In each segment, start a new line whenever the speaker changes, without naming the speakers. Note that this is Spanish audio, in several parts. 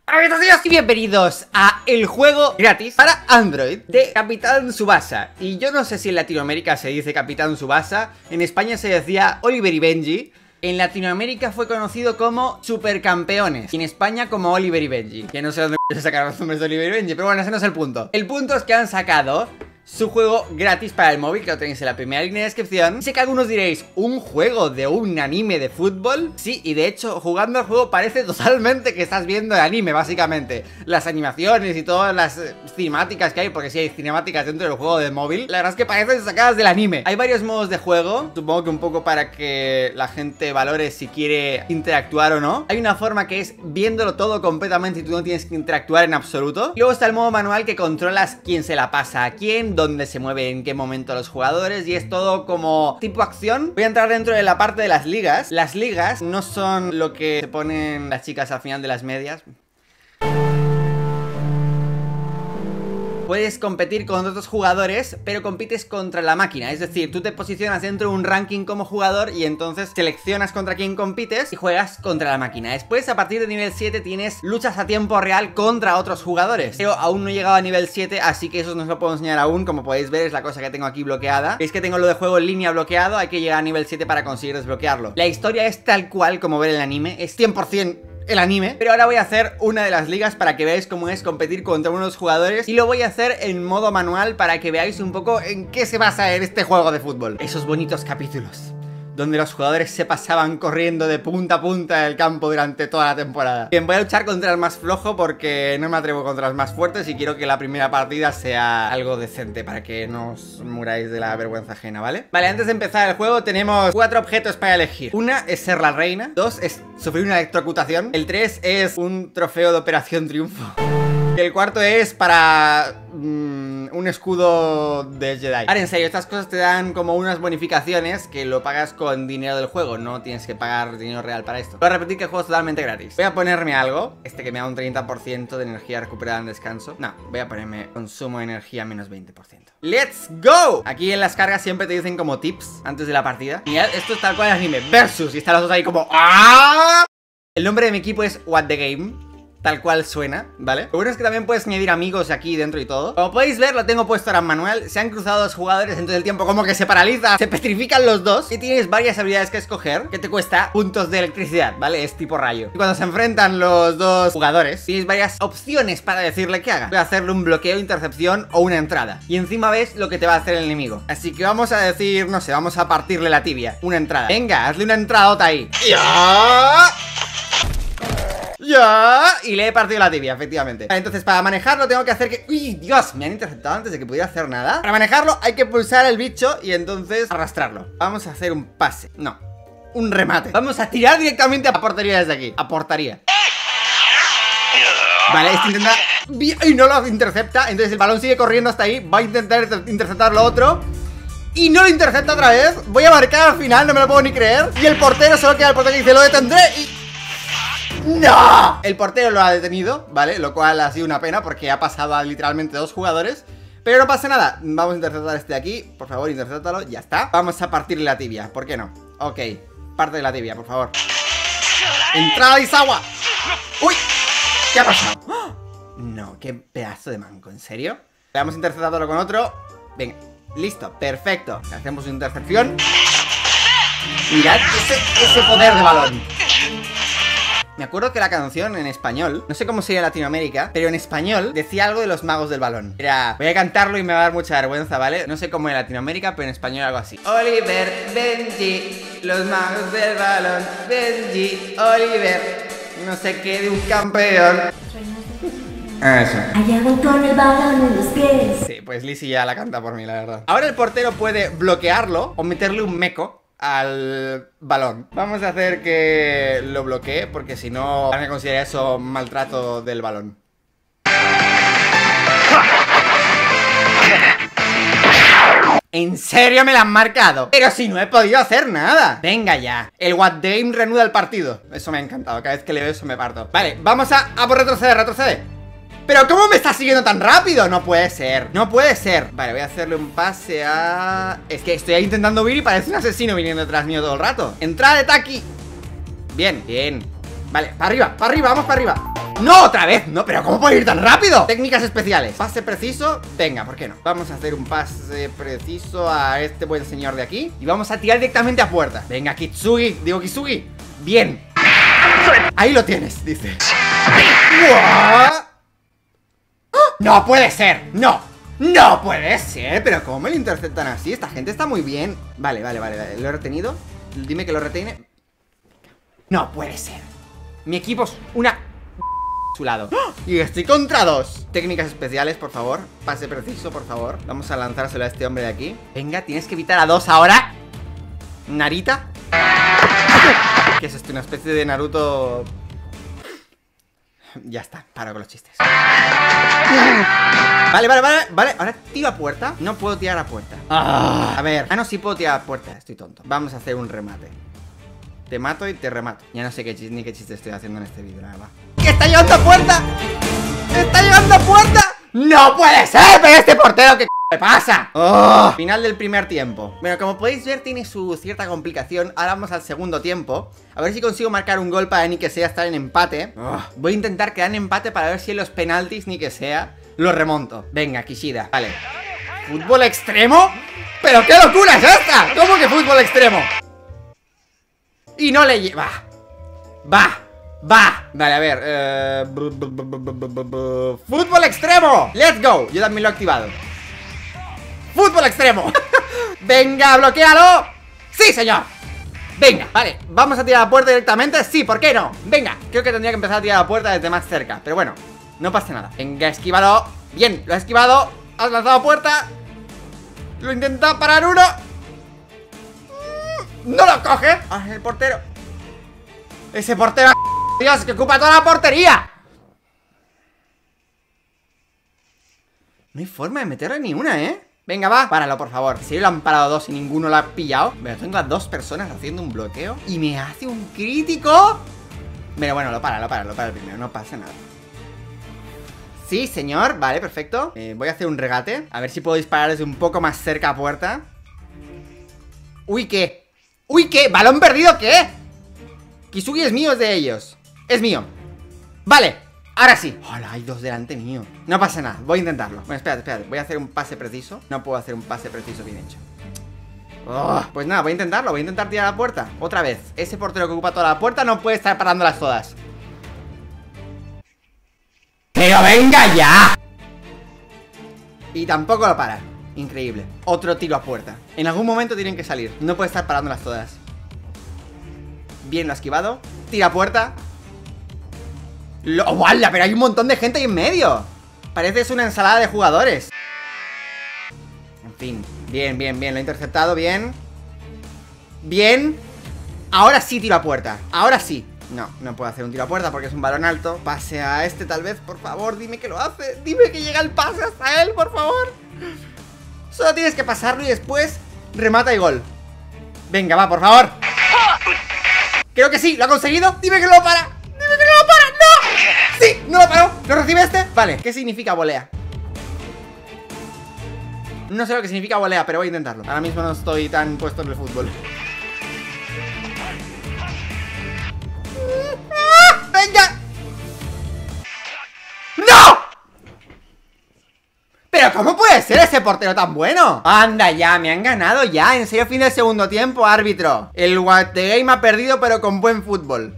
Hola y bienvenidos a el juego gratis para Android de Capitán Tsubasa. Y yo no sé si en Latinoamérica se dice Capitán Tsubasa, en España se decía Oliver y Benji, en Latinoamérica fue conocido como Supercampeones y en España como Oliver y Benji. Que no sé dónde se sacaron los nombres de Oliver y Benji, pero bueno, ese no es el punto. El punto es que han sacado su juego gratis para el móvil, que lo tenéis en la primera línea de descripción. Sé que algunos diréis, ¿un juego de un anime de fútbol? Sí, y de hecho, jugando al juego parece totalmente que estás viendo el anime, básicamente. Las animaciones y todas las cinemáticas que hay, porque sí hay cinemáticas dentro del juego de móvil, la verdad es que parecen sacadas del anime. Hay varios modos de juego, supongo que un poco para que la gente valore si quiere interactuar o no. Hay una forma que es viéndolo todo completamente y tú no tienes que interactuar en absoluto. Y luego está el modo manual que controlas quién se la pasa a quién, dónde se mueve, en qué momento los jugadores, y es todo como tipo acción. Voy a entrar dentro de la parte de las ligas. Las ligas no son lo que se ponen las chicas al final de las medias. Puedes competir con otros jugadores, pero compites contra la máquina. Es decir, tú te posicionas dentro de un ranking como jugador y entonces seleccionas contra quién compites y juegas contra la máquina. Después, a partir de nivel 7, tienes luchas a tiempo real contra otros jugadores. Pero aún no he llegado a nivel 7, así que eso no os lo puedo enseñar aún. Como podéis ver, es la cosa que tengo aquí bloqueada. Veis que tengo lo de juego en línea bloqueado. Hay que llegar a nivel 7 para conseguir desbloquearlo. La historia es tal cual como ver el anime. Es 100% el anime, pero ahora voy a hacer una de las ligas para que veáis cómo es competir contra unos jugadores y lo voy a hacer en modo manual para que veáis un poco en qué se basa en este juego de fútbol. Esos bonitos capítulos donde los jugadores se pasaban corriendo de punta a punta del campo durante toda la temporada. Bien, voy a luchar contra el más flojo porque no me atrevo contra los más fuertes y quiero que la primera partida sea algo decente para que no os muráis de la vergüenza ajena, ¿vale? Vale, antes de empezar el juego tenemos 4 objetos para elegir. Una es ser la reina, 2 es sufrir una electrocutación, el 3 es un trofeo de Operación Triunfo. Y el cuarto es para un escudo de Jedi. Ahora, en serio, estas cosas te dan como unas bonificaciones que lo pagas con dinero del juego. No tienes que pagar dinero real para esto. Voy a repetir que el juego es totalmente gratis. Voy a ponerme algo, que me da un 30% de energía recuperada en descanso. No, voy a ponerme consumo de energía menos 20%. ¡Let's go! Aquí en las cargas siempre te dicen como tips antes de la partida. Y esto es tal cual el anime. Versus. Y están los dos ahí como ¡ah! El nombre de mi equipo es What the Game, tal cual suena, ¿vale? Lo bueno es que también puedes añadir amigos aquí dentro y todo. Como podéis ver, lo tengo puesto ahora en manual. Se han cruzado dos jugadores, entonces el tiempo como que se paraliza, se petrifican los dos. Y tienes varias habilidades que escoger, que te cuesta puntos de electricidad, ¿vale? Es tipo rayo. Y cuando se enfrentan los dos jugadores, tienes varias opciones para decirle que haga. Voy a hacerle un bloqueo, intercepción o una entrada. Y encima ves lo que te va a hacer el enemigo. Así que vamos a decir, no sé, vamos a partirle la tibia. Una entrada. Venga, hazle una entradota ahí. ¡Ya! ¡Ya! Y le he partido la tibia, efectivamente. Entonces, para manejarlo tengo que hacer que... ¡Uy, Dios! Me han interceptado antes de que pudiera hacer nada. Para manejarlo hay que pulsar el bicho y entonces arrastrarlo. Vamos a hacer un pase. No, un remate. Vamos a tirar directamente a portería desde aquí. A portería. Vale, este intenta... y no lo intercepta. Entonces el balón sigue corriendo hasta ahí. Va a intentar interceptar lo otro y no lo intercepta otra vez. Voy a marcar al final, no me lo puedo ni creer. Y el portero, solo queda el portero que dice, lo detendré y... ¡no! El portero lo ha detenido, ¿vale? Lo cual ha sido una pena porque ha pasado a literalmente dos jugadores. Pero no pasa nada. Vamos a interceptar este de aquí. Por favor, interceptalo, ya está. Vamos a partirle la tibia, ¿por qué no? Ok, parte de la tibia, por favor. ¡Entrada Izawa! ¡Uy! ¿Qué ha pasado? ¡Oh! No, qué pedazo de manco, ¿en serio? Vamos a interceptarlo con otro. Venga, listo, perfecto. Hacemos una intercepción. Mirad ese poder de balón. Me acuerdo que la canción en español, no sé cómo sería en Latinoamérica, pero en español decía algo de los magos del balón. Era, voy a cantarlo y me va a dar mucha vergüenza, ¿vale? No sé cómo en Latinoamérica, pero en español algo así. Oliver, Benji, los magos del balón. Benji, Oliver, no sé qué de un campeón. Eso.
Allá van con el balón en los pies.
Sí, pues Lizzie ya la canta por mí, la verdad. Ahora el portero puede bloquearlo o meterle un meco al balón. Vamos a hacer que lo bloquee, porque si no van a considerar eso maltrato del balón. ¿En serio me la han marcado? Pero si no he podido hacer nada. Venga ya. El What Game reanuda el partido. Eso me ha encantado. Cada vez que le veo eso me parto. Vale, vamos a retroceder. ¿Pero cómo me está siguiendo tan rápido? No puede ser, no puede ser. Vale, voy a hacerle un pase a... Es que estoy ahí intentando huir y parece un asesino viniendo detrás mío todo el rato. Entrada de Taki. Bien, bien. Vale, para arriba, vamos para arriba. ¡No, otra vez! No, pero ¿cómo puede ir tan rápido? Técnicas especiales. Pase preciso. Venga, ¿por qué no? Vamos a hacer un pase preciso a este buen señor de aquí. Y vamos a tirar directamente a puerta. Venga, Kitsugi. Digo Kitsugi. Bien. Ahí lo tienes, dice. ¡No puede ser! ¡No! ¡No puede ser! ¿Pero cómo me lo interceptan así? Esta gente está muy bien. Vale. ¿Lo he retenido? Dime que lo retiene. No puede ser. Mi equipo es una... su lado. Y estoy contra dos. Técnicas especiales, por favor. Pase preciso, por favor. Vamos a lanzárselo a este hombre de aquí. Venga, tienes que evitar a dos ahora. Narita. ¿Qué es esto? Una especie de Naruto... Ya está, paro con los chistes. Vale. Ahora tiro a puerta. No puedo tirar a puerta. A ver. No, sí puedo tirar a puerta. Estoy tonto. Vamos a hacer un remate. Te mato y te remato. Ya no sé ni qué chiste estoy haciendo en este vídeo, la verdad. ¡Que está llegando a puerta! ¡Está llegando a puerta! ¡No puede ser! ¡Pero este portero, qué me pasa! Final del primer tiempo. Bueno, como podéis ver, tiene su cierta complicación. Ahora vamos al segundo tiempo. A ver si consigo marcar un gol para ni que sea estar en empate. Voy a intentar quedar en empate para ver si en los penaltis, ni que sea, lo remonto. Venga, Kishida. Vale. ¿Fútbol extremo? ¿Pero qué locura es esta? ¿Cómo que fútbol extremo? Y no le lleva. Va. Vale, a ver. Fútbol extremo. Let's go. Yo también lo he activado. Fútbol extremo. Venga, bloquéalo. Sí, señor. Venga, vale. Vamos a tirar a la puerta directamente. Sí, ¿por qué no? Venga. Creo que tendría que empezar a tirar a la puerta desde más cerca. Pero bueno, no pasa nada. Venga, esquívalo. Bien, lo has esquivado. Has lanzado a puerta. Lo intenta parar uno. ¡No lo coge! El portero. Ese portero, Dios, que ocupa toda la portería. No hay forma de meterle ni una, ¿eh? Venga, va, páralo, por favor. Si lo han parado dos y ninguno lo ha pillado. Pero tengo a dos personas haciendo un bloqueo y me hace un crítico. Pero bueno, lo para el primero, no pasa nada. Sí, señor, vale, perfecto. Voy a hacer un regate. A ver si puedo disparar desde un poco más cerca a puerta. Uy, ¿qué? ¡Uy, qué! ¿Balón perdido qué? Kisugi es mío, es de ellos. Es mío. Vale, ahora sí. Hola, hay dos delante mío. No pasa nada, voy a intentarlo. Bueno, espérate. Voy a hacer un pase preciso. No puedo hacer un pase preciso bien hecho. Pues nada, voy a intentarlo. Voy a intentar tirar a la puerta. Otra vez. Ese portero que ocupa toda la puerta no puede estar parándolas todas. ¡Pero venga ya! Y tampoco lo para. Increíble. Otro tiro a puerta. En algún momento tienen que salir. No puede estar parándolas todas. Bien, lo ha esquivado. Tira a puerta. ¡Wala! Pero hay un montón de gente ahí en medio. Parece es una ensalada de jugadores. En fin. Bien. Lo he interceptado. Bien. Ahora sí tiro a puerta. Ahora sí. No puedo hacer un tiro a puerta porque es un balón alto. Pase a este tal vez, por favor. Dime que lo hace. Dime que llega el pase hasta él, por favor. Solo tienes que pasarlo y después remata y gol. Venga, va, por favor. Creo que sí, lo ha conseguido. Dime que no lo para. ¡No! Sí, no lo paró. ¿Lo recibe este? Vale, ¿qué significa volea? No sé lo que significa volea, pero voy a intentarlo. Ahora mismo no estoy tan puesto en el fútbol. ¡Venga! ¡No! ¿Pero cómo puede ser ese portero tan bueno? Anda ya, me han ganado ya. En serio, fin del segundo tiempo, árbitro. El What the Game ha perdido, pero con buen fútbol.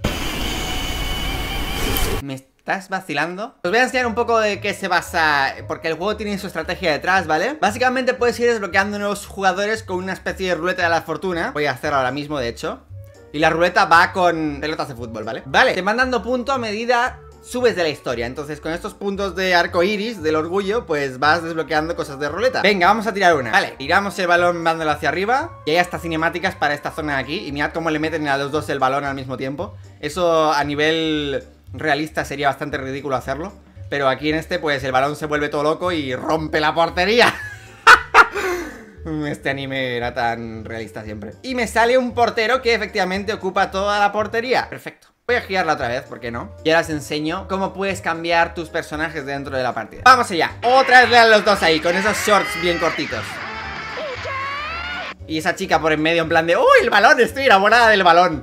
¿Me estás vacilando? Os voy a enseñar un poco de qué se basa, porque el juego tiene su estrategia detrás, ¿vale? Básicamente puedes ir desbloqueando nuevos jugadores con una especie de ruleta de la fortuna. Voy a hacerlo ahora mismo, de hecho. Y la ruleta va con pelotas de fútbol, ¿vale? Vale, te van dando punto a medida subes de la historia. Entonces con estos puntos de arco iris, del orgullo, pues vas desbloqueando cosas de ruleta. Venga, vamos a tirar una. Vale, tiramos el balón dándolo hacia arriba. Y hay hasta cinemáticas para esta zona de aquí. Y mirad cómo le meten a los dos el balón al mismo tiempo. Eso a nivel realista sería bastante ridículo hacerlo. Pero aquí en este, pues el balón se vuelve todo loco y rompe la portería. Este anime era tan realista siempre. Y me sale un portero que efectivamente ocupa toda la portería. Perfecto. Voy a girarla otra vez, ¿por qué no? Y ahora os enseño cómo puedes cambiar tus personajes dentro de la partida. Vamos allá. Otra vez vean los dos ahí, con esos shorts bien cortitos. Y esa chica por en medio en plan de ¡uy, el balón! Estoy enamorada del balón.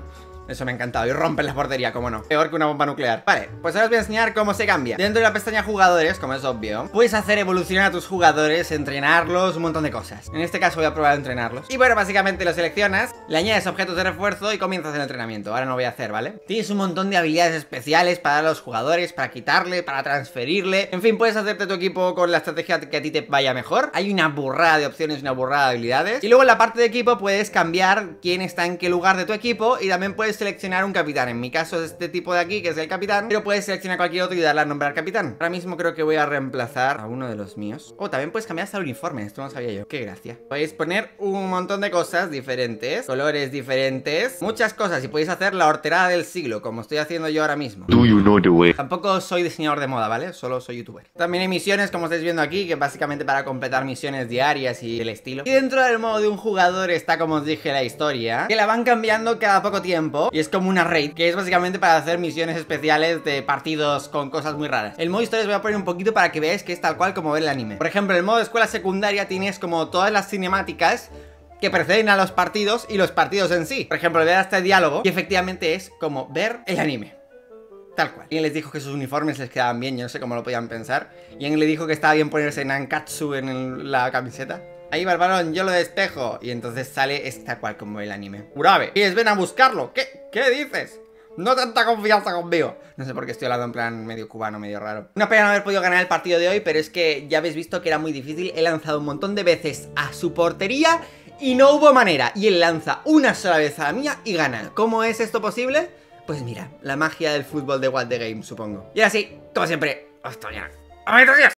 Eso me ha encantado. Y rompen la portería, como no. Peor que una bomba nuclear. Vale, pues ahora os voy a enseñar cómo se cambia. Dentro de la pestaña jugadores, como es obvio, puedes hacer evolucionar a tus jugadores, entrenarlos, un montón de cosas. En este caso voy a probar a entrenarlos. Y bueno, básicamente lo seleccionas, le añades objetos de refuerzo y comienzas el entrenamiento. Ahora no lo voy a hacer, ¿vale? Tienes un montón de habilidades especiales para los jugadores, para quitarle, para transferirle. En fin, puedes hacerte tu equipo con la estrategia que a ti te vaya mejor. Hay una burrada de opciones, una burrada de habilidades. Y luego en la parte de equipo puedes cambiar quién está en qué lugar de tu equipo y también puedes seleccionar un capitán. En mi caso es este tipo de aquí, que es el capitán, pero puedes seleccionar cualquier otro y darle a nombrar capitán. Ahora mismo creo que voy a reemplazar a uno de los míos. Oh, también puedes cambiar hasta el uniforme, esto no sabía yo. Qué gracia. Podéis poner un montón de cosas diferentes, colores diferentes, muchas cosas, y podéis hacer la horterada del siglo, como estoy haciendo yo ahora mismo.
Do you know the way?
Tampoco soy diseñador de moda, ¿vale? Solo soy youtuber. También hay misiones, como estáis viendo aquí, que básicamente para completar misiones diarias y el estilo. Y dentro del modo de un jugador está, como os dije, la historia, que la van cambiando cada poco tiempo. Y es como una raid, que es básicamente para hacer misiones especiales de partidos con cosas muy raras. El modo historia os voy a poner un poquito para que veáis que es tal cual como ver el anime. Por ejemplo, en el modo de escuela secundaria tienes como todas las cinemáticas que preceden a los partidos y los partidos en sí. Por ejemplo, ver este diálogo y efectivamente es como ver el anime. Tal cual. Y les dijo que sus uniformes les quedaban bien, yo no sé cómo lo podían pensar. Y alguien le dijo que estaba bien ponerse Nankatsu en la camiseta. Ahí va el balón, yo lo despejo. Y entonces sale esta cual como el anime. Urabe, y ven a buscarlo. ¿Qué dices? No tanta confianza conmigo. No sé por qué estoy hablando en plan medio cubano, medio raro. Una pena no haber podido ganar el partido de hoy, pero es que ya habéis visto que era muy difícil. He lanzado un montón de veces a su portería y no hubo manera. Y él lanza una sola vez a la mía y gana. ¿Cómo es esto posible? Pues mira, la magia del fútbol de What the Game, supongo. Y ahora sí, como siempre, hasta mañana. ¡A ver, adiós!